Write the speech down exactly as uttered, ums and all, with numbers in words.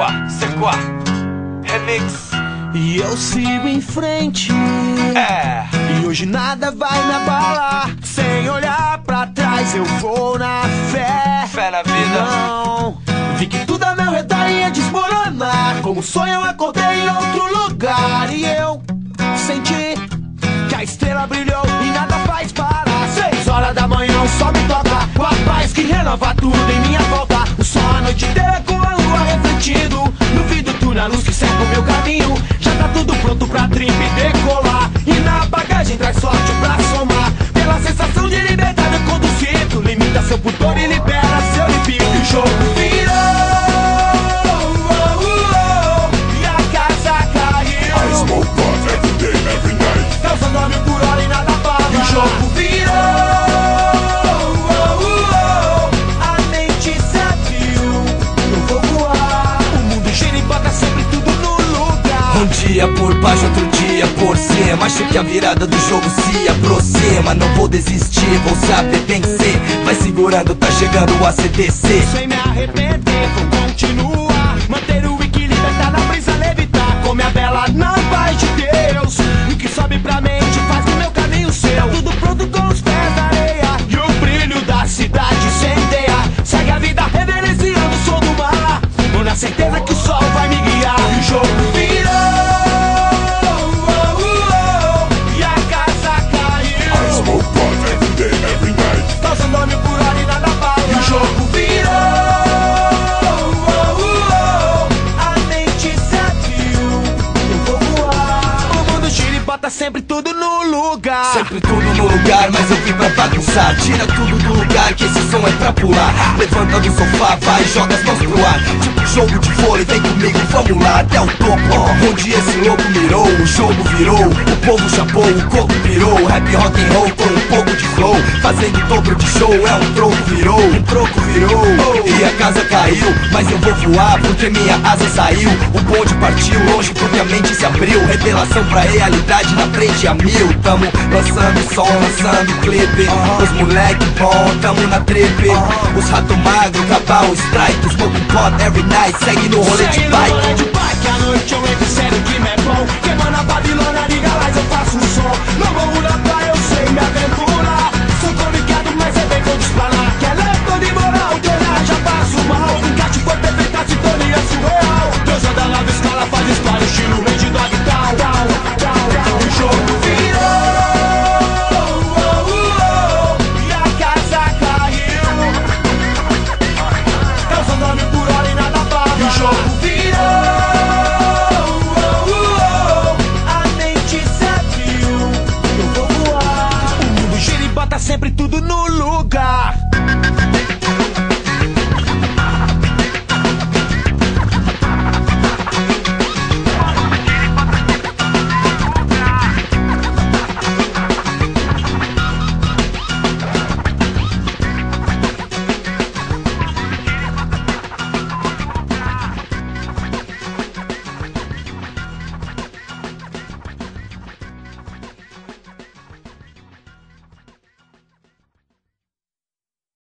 quoi, c'est quoi? Remix. E eu sigo em frente, É. e hoje nada vai me abalar. Sem olhar pra trás eu vou na fé. Fé na vida. Não, vi que tudo ao meu redor ia desmoronar. Como sonho eu acordei em outro lugar. E eu senti que a estrela brilhou e nada faz parar. Seis horas da manhã o sol me toca, com a paz que renova tudo em minha volta. O sol a noite inteira com a lua refletindo no vidro, tu na luz que cerca o meu caminho. Já tá tudo pronto pra trip decolar, e na bagagem traz sorte pra somar. Pela sensação de liberdade eu conduzir, tu limita seu pudor e libera seu arrepio. E o jogo virou, oh, oh, oh, e a casa caiu. I smoke pot every day, every night. Causando a mil por hora e nada bala. E o jogo virou, oh, oh, oh, a mente se abriu. Eu vou voar, o mundo gira e bota sempre tudo no lugar. Um dia por baixo, outro dia por cima. Acho que a virada do jogo se aproxima. Não vou desistir, vou saber vencer. Vai segurando, tá chegando o A C D C. Sem me arrepender, vou continuar. Manter o equilíbrio, tá na brisa, levitar. Come a vela na paz de Deus. E o que sobe pra mente faz do meu caminho seu. Tudo pronto com os pés na areia, e o brilho da cidade incendeia. Segue a vida reverenciando o som do mar, ou na certeza que o sol vai me guiar. E o jogo virou, oh, oh, oh, e a casa caiu. I smoke pot every day, every night. Causando a mil por hora e nada bala. E o jogo virou, oh, oh, oh, a mente se abriu. Eu vou voar, o mundo gira e bota sempre tudo no lugar. Sempre tudo no lugar, mas eu vim pra bagunçar. Tira tudo do lugar, que esse som é pra pular. Levanta do sofá, vai, joga as mãos pro ar. Tipo jogo de vôlei, vem comigo, vamos lá até o topo. Onde esse louco mirou, o jogo virou. O povo chapou, o coco virou. Rap, rock and roll com um pouco de flow. Fazendo dobro de show, é um troco virou. Um troco virou, e a casa caiu. Mas eu vou voar, porque minha asa saiu. O bonde partiu, longe porque a mente se abriu. Revelação pra realidade na frente a mil. Tamo lançando som, lançando clipe. Os moleque bom, tamo na trip. Os rato magro, cabal, strike. Smoke pot every night, segue no rolê de bike.